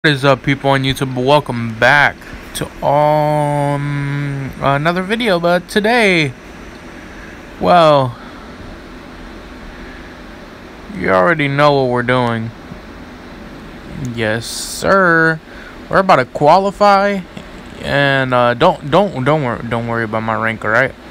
What is up, people on YouTube? Welcome back to another video. But today, well, you already know what we're doing. Yes, sir. We're about to qualify, and don't worry about my rank, all right?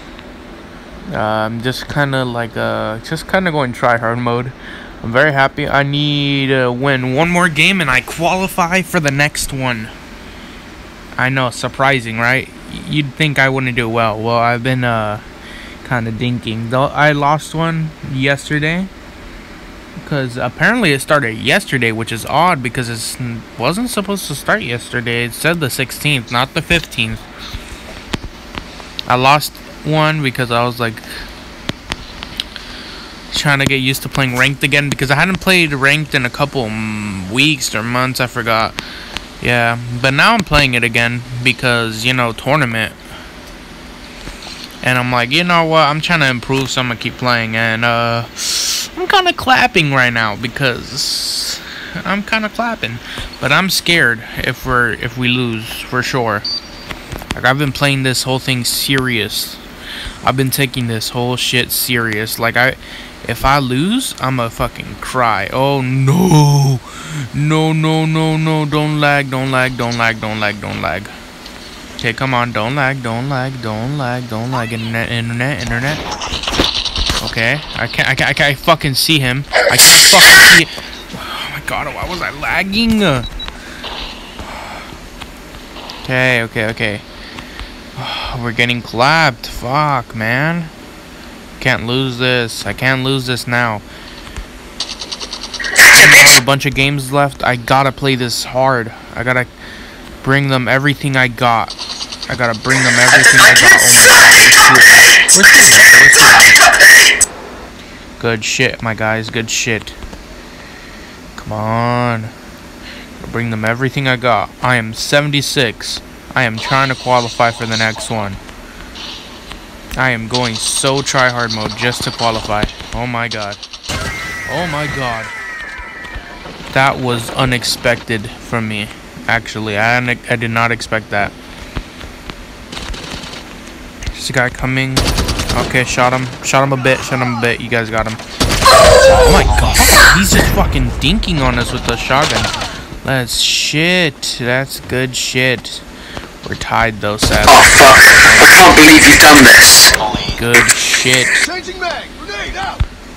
I'm just kind of like going try hard mode. I'm very happy. I need to win one more game and I qualify for the next one. I know, surprising, right? You'd think I wouldn't do well. Well, I've been kind of dinking. Though I lost one yesterday because apparently it started yesterday, which is odd because it wasn't supposed to start yesterday. It said the 16th, not the 15th. I lost one because I was like trying to get used to playing ranked again, because I hadn't played ranked in a couple weeks or months. I forgot. Yeah, but now I'm playing it again because, you know, tournament. And I'm like, you know what, I'm trying to improve, so I'm gonna keep playing. And I'm kind of clapping right now because I'm kind of clapping, but I'm scared if we lose for sure. Like, I've been playing this whole thing serious. I've been taking this whole shit serious. Like, if I lose, I'ma fucking cry. Oh no. No, don't lag. Okay, come on, don't lag. Internet. Okay, I can't fucking see him. I can't fucking see it. Oh my god, why was I lagging? Okay. We're getting clapped. Fuck, man. Can't lose this. I can't lose this now. I have a bunch of games left. I gotta play this hard. I gotta bring them everything I got. Oh my god. Good shit, my guys. Good shit. Come on. I'll bring them everything I got. I am 76. I am trying to qualify for the next one. I am going so try hard mode just to qualify. Oh my god. That was unexpected from me. Actually, I did not expect that. There's a guy coming. Okay, shot him a bit. You guys got him. Oh my god. He's just fucking dinking on us with the shotgun. That's good shit. We're tied though, sadly. Oh fuck! I can't believe you've done this. Good shit. Changing mag. Grenade out.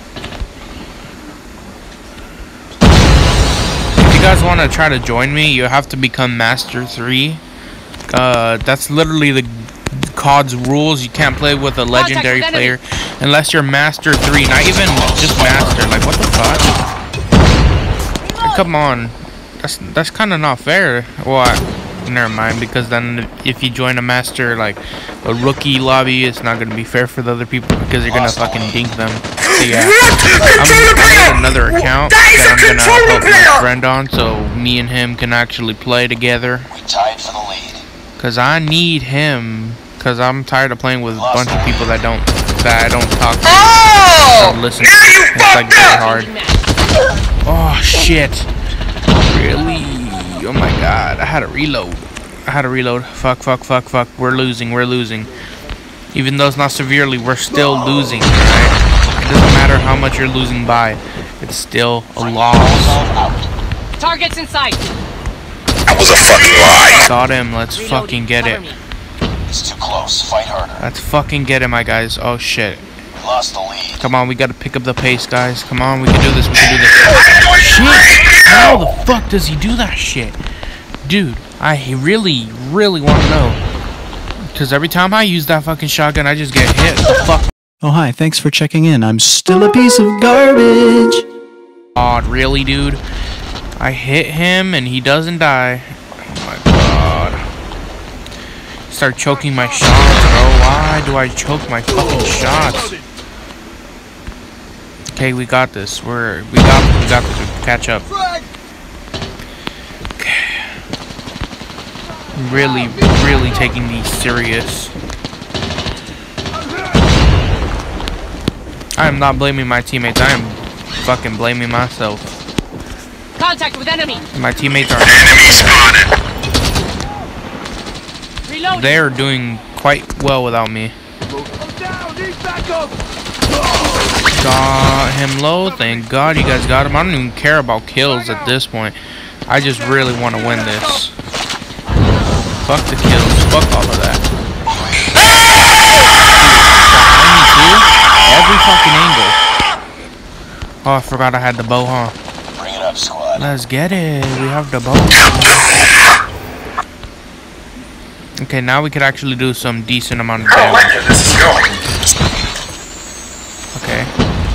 If you guys want to try to join me, you have to become Master 3. That's literally the COD's rules. You can't play with a legendary player unless you're Master 3. Not even just Master. Like, what the fuck? Like, come on. That's kind of not fair. What? Never mind, because then if you join a master, like a rookie lobby, it's not gonna be fair for the other people because you're gonna fucking dink them. So yeah, I'm gonna make another account that I'm gonna help my friend on, so me and him can actually play together. We tied for the lead. Cause I need him, cause I'm tired of playing with a bunch of people that I don't talk to, don't listen to. It's like very hard. Oh shit! Really? Oh my god, I had to reload. Fuck. We're losing. Even though it's not severely, we're still losing, right? It doesn't matter how much you're losing by. It's still a loss. Targets in sight. That was a fucking lie. Got him. Let's fucking get it. It's too close. Fight harder. Let's fucking get it, my guys. Oh shit. We lost the lead. Come on, we gotta pick up the pace, guys. Come on, we can do this. Shit! How the fuck does he do that shit? Dude, I really want to know. Because every time I use that fucking shotgun, I just get hit. What the fuck? Oh, hi, thanks for checking in. I'm still a piece of garbage. God, really, dude? I hit him and he doesn't die. Oh my god. Start choking my shots, bro. Why do I choke my fucking shots? Okay, we got this. We got this. We can catch up. Okay. Really taking these serious. I am not blaming my teammates. I am fucking blaming myself. Contact with enemy. My teammates are. Reload. They're doing quite well without me. I'm down. Need backup. Got him low. Thank God you guys got him. I don't even care about kills at this point. I just really want to win this. Fuck the kills. Fuck all of that. Every fucking angle. Oh, I forgot I had the bow, huh? Bring it up, squad. Let's get it. We have the bow. Okay, now we could actually do some decent amount of damage. This is going. Okay.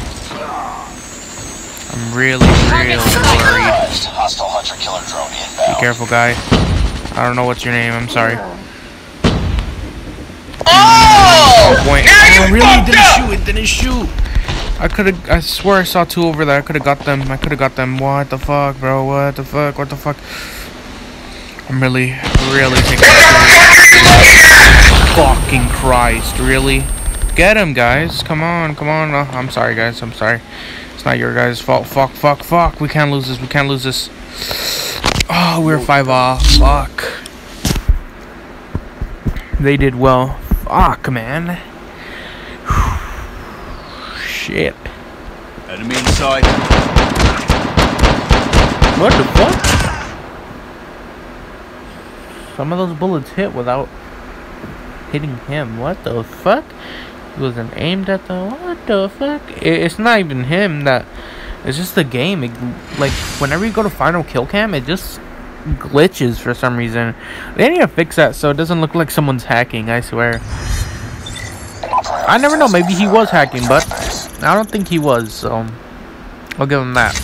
I'm really worried. Hostile hunter-killer drone inbound. Be careful, guy. I don't know what's your name. I'm sorry. Oh! Point. Now you really didn't up. shoot. It didn't shoot. I swear I saw two over there. I could have got them. What the fuck, bro? What the fuck? I'm really taking it. Fucking Christ, really? Get him, guys. Come on. Oh, I'm sorry, guys. I'm sorry. It's not your guys' fault. Fuck. We can't lose this. Oh, we're 5 off. Fuck. They did well. Fuck, man. Shit. Enemy inside. What the fuck? Some of those bullets hit without hitting him. What the fuck? He wasn't aimed at the... What the fuck? It's not even him that... It's just the game. Like, whenever you go to final kill cam, it just glitches for some reason. They need to fix that so it doesn't look like someone's hacking, I swear. I never know. Maybe he was hacking, but I don't think he was, so I'll give him that.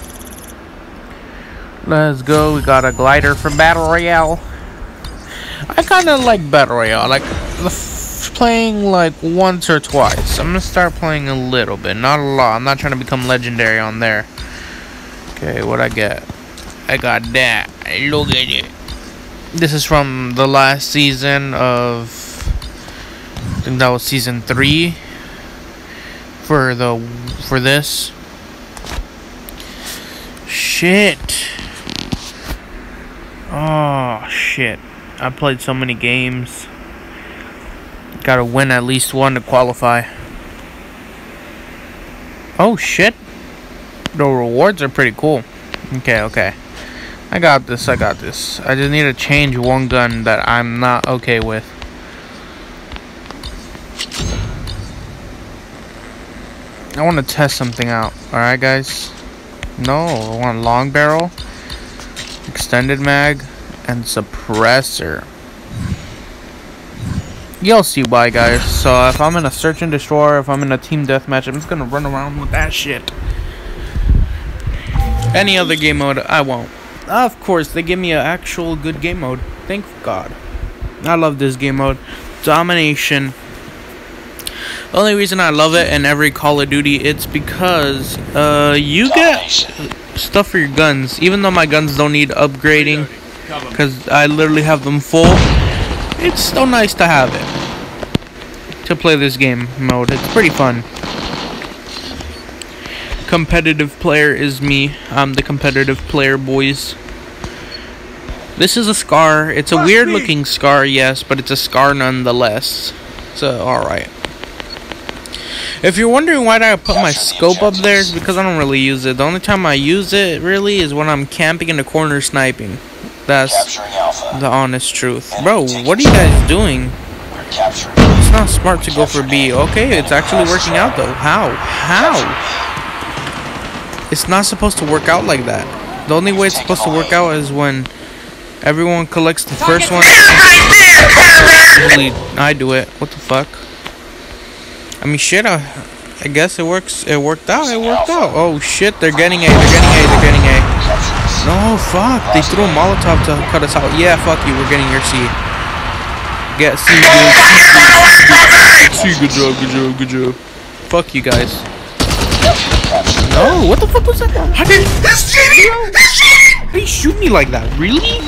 Let's go. We got a glider for Battle Royale. I kind of like Battle Royale. Like playing like once or twice. I'm gonna start playing a little bit, not a lot. I'm not trying to become legendary on there. Okay, what I get? I got that. Look at it. This is from the last season of... I think that was season 3 for this. Shit. Oh shit. I played so many games. Gotta win at least one to qualify. Oh shit. The rewards are pretty cool. Okay. I got this. I just need to change one gun that I'm not okay with. I want to test something out. Alright, guys. No, I want long barrel, extended mag, and suppressor. You'll see why, guys. So if I'm in a search and destroy, if I'm in a team deathmatch, I'm just gonna run around with that shit. Any other game mode, I won't. Of course, they give me an actual good game mode. Thank God. I love this game mode. Domination. The only reason I love it in every Call of Duty, it's because you get stuff for your guns. Even though my guns don't need upgrading, because I literally have them full, it's still nice to have it. To play this game mode. It's pretty fun. Competitive player is me. I'm the competitive player, boys. This is a SCAR. It's a weird looking SCAR, yes, but it's a SCAR nonetheless. So, alright. If you're wondering why did I put my scope up there, it's because I don't really use it. The only time I use it, really, is when I'm camping in the corner sniping. That's the honest truth. Bro, what are you guys doing? It's not smart to go for B. Okay, it's actually working out, though. How? It's not supposed to work out like that. The only way it's supposed to work out is when everyone collects the first one. Usually, I do it. What the fuck? I mean, shit, I guess it works. It worked out. Oh, shit, they're getting A. No, fuck. They threw a Molotov to cut us out. Yeah, fuck you. We're getting your C. Get C, dude. C, good job. Fuck you guys. No, what the fuck was that? How did this cheating? How do you shoot me like that? Really?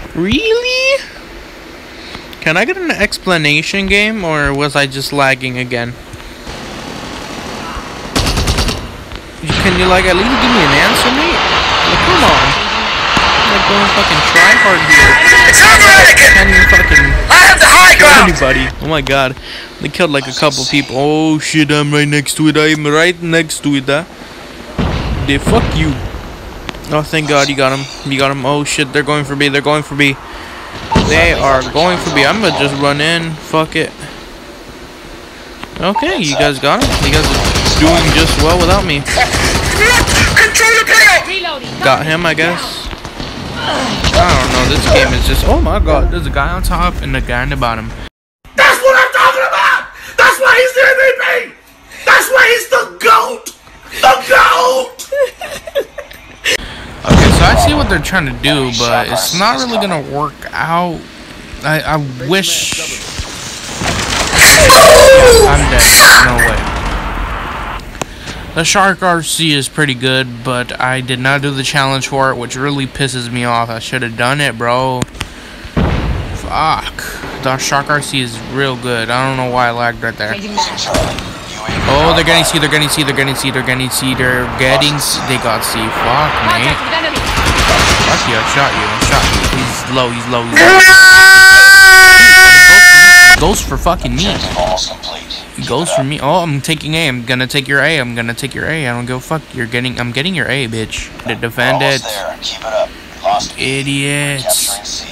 Can I get an explanation, game, or was I just lagging again? Can you, like, at least give me an answer, mate? Come on. I'm like going fucking try hard here. It's automatic! Can't even fucking I have the high kill ground! anybody. Oh my god. They killed like a couple people. Oh shit, I'm right next to it. I'm right next to it. They fuck you. Oh, thank god you got him. You got him. Oh shit, they're going for B. They're going for B. They are going for B. I'm gonna just run in. Fuck it. Okay, you guys got him. You guys are doing just well without me. Control the payload! Reloading. Got him, I guess. I don't know. This game is just. Oh my god. There's a guy on top and a guy on the bottom. That's what I'm talking about! That's why he's the MVP! That's why he's the GOAT! The GOAT! Okay, so I see what they're trying to do, but it's not really gonna work out. I wish. Yeah, I'm dead. No way. The Shark RC is pretty good, but I did not do the challenge for it, which really pisses me off. I should have done it, bro. Fuck. The Shark RC is real good. I don't know why I lagged right there. Oh, they're getting C, they're getting C, they're getting C, they're getting C, they're getting C. They got C. Fuck, mate. Contact with enemy. Fuck you, I shot you, I shot you. He's low, he's low, he's low. He goes for fucking me. Almost complete. He goes for me. Oh, I'm taking A. I'm gonna take your A. I'm gonna take your A. I don't give a fuck. I'm getting your A, bitch. To defend it. There. Keep it up. Lost B. Idiots. Capturing C.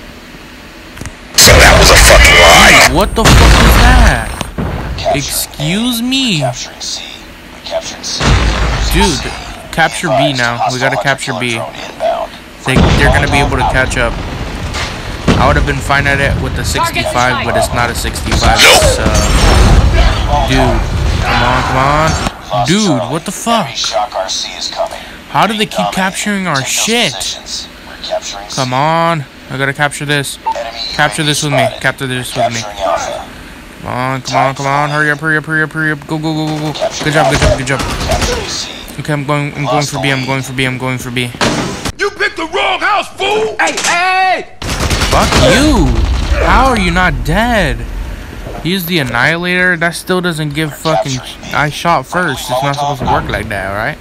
So that was a fucking lie. What the fuck is that? Capturing Excuse A. me. Capturing C. We captured C. Dude, capture B now. We gotta capture B. They're gonna be able to catch up. I would have been fine at it with the 65, but it's not a 65. It's, dude, come on. Dude, what the fuck? How do they keep capturing our shit? Come on. I gotta capture this. Capture this with me. Capture this with me. Come on, come on, come on. Hurry up, hurry up, hurry up, hurry up. Go, go, go, go, go. Good job, good job, good job. Okay, I'm going for B, I'm going for B, I'm going for B. You picked the wrong house, fool! Hey, hey! Fuck you! How are you not dead? Use the Annihilator? That still doesn't give fucking... I shot first. It's not supposed to work like that, right?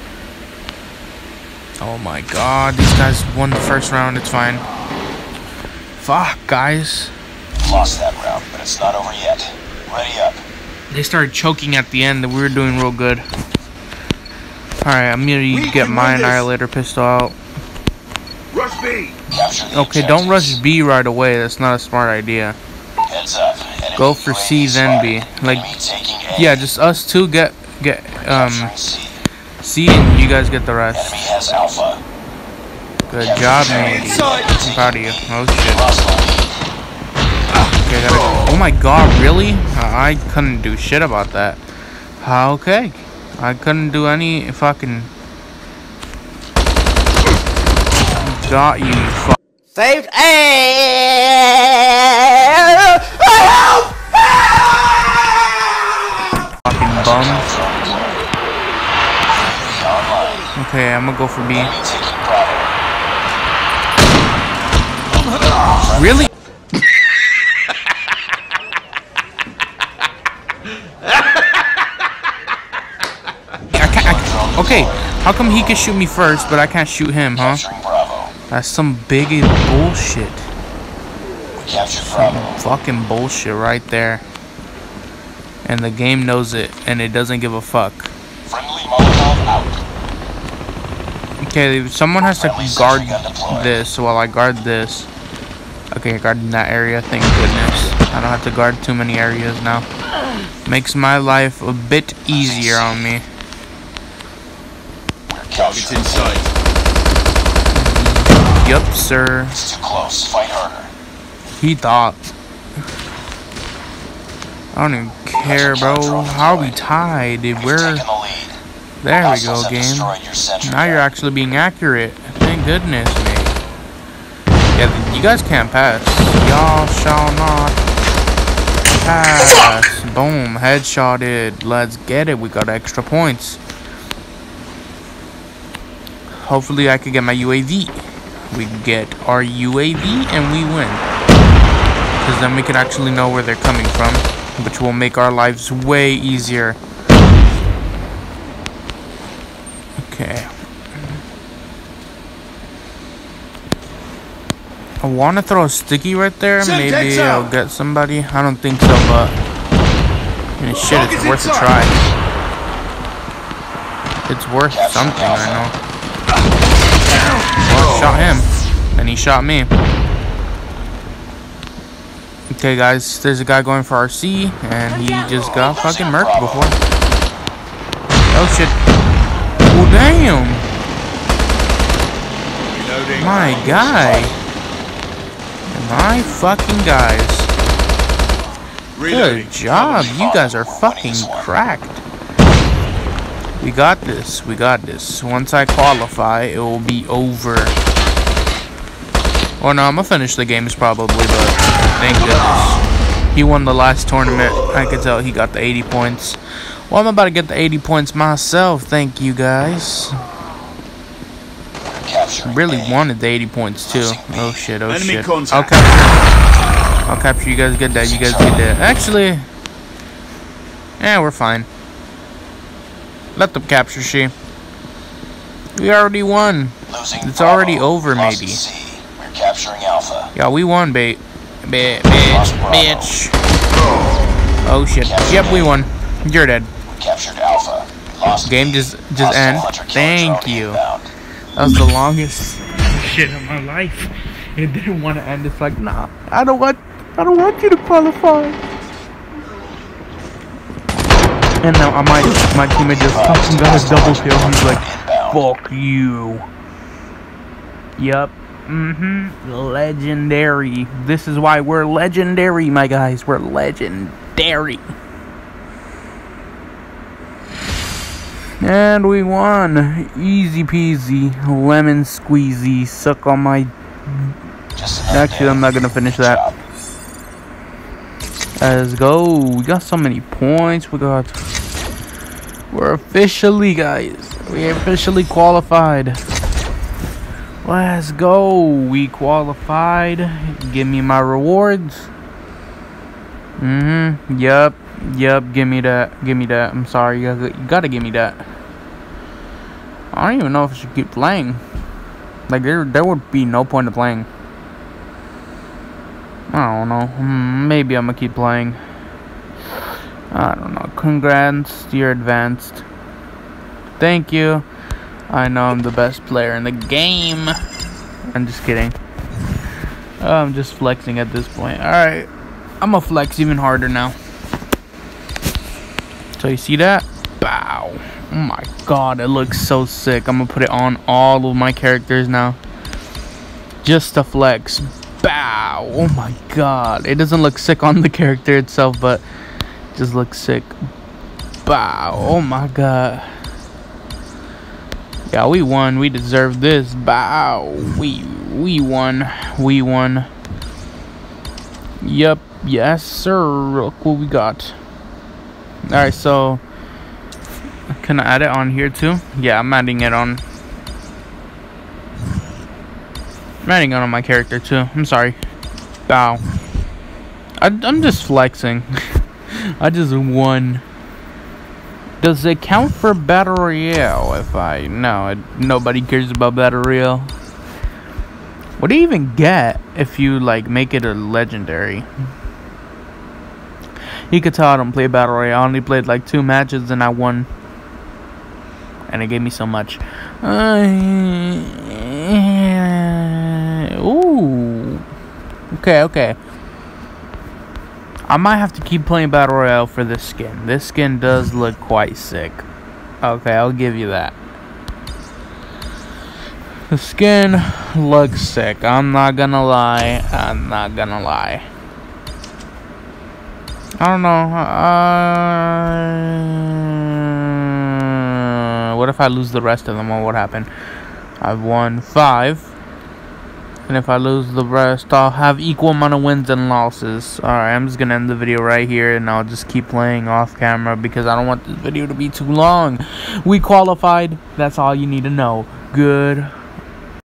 Oh my god. These guys won the first round. It's fine. Fuck, guys. Lost that round, but it's not over yet. Ready up. They started choking at the end. We were doing real good. Alright, I'm gonna get my Annihilator pistol out. Rush B! Okay, don't rush B right away. That's not a smart idea. Heads up. Go for C, then B. Like, yeah, just us two get C, and you guys get the rest. Enemy has Alpha. Good job, matey. I'm proud of you. Oh shit. Okay, gotta go. Oh my god, really? I couldn't do shit about that. Okay. I couldn't do any fucking... Got you, fuck. Saved. Fucking bum. Okay, I'm gonna go for B. Really? Okay, how come he can shoot me first, but I can't shoot him, huh? That's some big bullshit. Some fucking bullshit right there. And the game knows it, and it doesn't give a fuck. Okay, someone has to guard this while I guard this. Okay, guarding that area, thank goodness. I don't have to guard too many areas now. Makes my life a bit easier on me. Target's in sight. Yup, sir. It's too close. Fight harder. He thought. I don't even care, bro. How are we tied? We're... There we go, game. Now you're actually being accurate. Thank goodness, mate. Yeah, you guys can't pass. Y'all shall not pass. Boom. Headshotted. Let's get it. We got extra points. Hopefully I could get my UAV. We get our UAV and we win. Because then we can actually know where they're coming from, which will make our lives way easier. Okay. I want to throw a sticky right there. Semtex Maybe out. I'll get somebody. I don't think so, but I mean, shit, it's worth a try. It's worth something, I know. Well, I shot him, and he shot me. Okay, guys, there's a guy going for RC, and he just got fucking murked before. Oh shit! Oh damn! My guy! My fucking guys! Good job! You guys are fucking cracked. We got this. We got this. Once I qualify, it will be over. Or no, I'm gonna finish the games probably, but thank goodness. He won the last tournament. I could tell he got the 80 points. Well, I'm about to get the 80 points myself. Thank you, guys. Really wanted the 80 points, too. Oh, shit. Oh, shit. I'll capture you guys. Get that. You guys get that. Actually, yeah, we're fine. Let them capture she. We already won. It's already over, maybe. Capturing Alpha. Yeah, we won, bitch. Oh shit. Yep, we won. You're dead. Captured Alpha. Lost Game just end. Thank you. That was the longest shit of my life. It didn't want to end. It's like, nah, I don't want you to qualify. And now my teammate just fucking got a double kill. He's like, fuck you. Yup. Legendary. This is why we're legendary, my guys. We're legendary. And we won. Easy peasy. Lemon squeezy. Suck on my... Actually, I'm not gonna finish that. Let's go. We got so many points. We're officially, guys. We officially qualified. Let's go. We qualified. Give me my rewards. Yup. Give me that. Give me that. I'm sorry. You gotta give me that. I don't even know if I should keep playing. Like, there would be no point in playing. I don't know. Maybe I'm gonna keep playing. I don't know. Congrats. You're advanced. Thank you. I know I'm the best player in the game. I'm just kidding. I'm just flexing at this point. Alright. I'm gonna flex even harder now. So you see that? Bow. Oh my god, it looks so sick. I'm gonna put it on all of my characters now. Just to flex. Bow. Oh my god. It doesn't look sick on the character itself, but it just looks sick. Bow. Oh my god. Yeah, we won. We deserve this. Bow. We won. We won. Yep. Yes, sir. Look what we got. Alright, so can I add it on here too? Yeah, I'm adding it on. I'm adding it on my character too. I'm sorry. Bow. I'm just flexing. I just won. Does it count for Battle Royale if I... No, nobody cares about Battle Royale. What do you even get if you, like, make it a legendary? You could tell I don't play Battle Royale. I only played, like, 2 matches and I won. And it gave me so much. Ooh. Okay. I might have to keep playing Battle Royale for this skin. This skin does look quite sick. Okay, I'll give you that. The skin looks sick. I'm not gonna lie. I don't know. What if I lose the rest of them? What would happen? I've won 5. And if I lose the rest, I'll have equal amount of wins and losses. Alright, I'm just gonna end the video right here. And I'll just keep playing off camera because I don't want this video to be too long. We qualified. That's all you need to know. Good.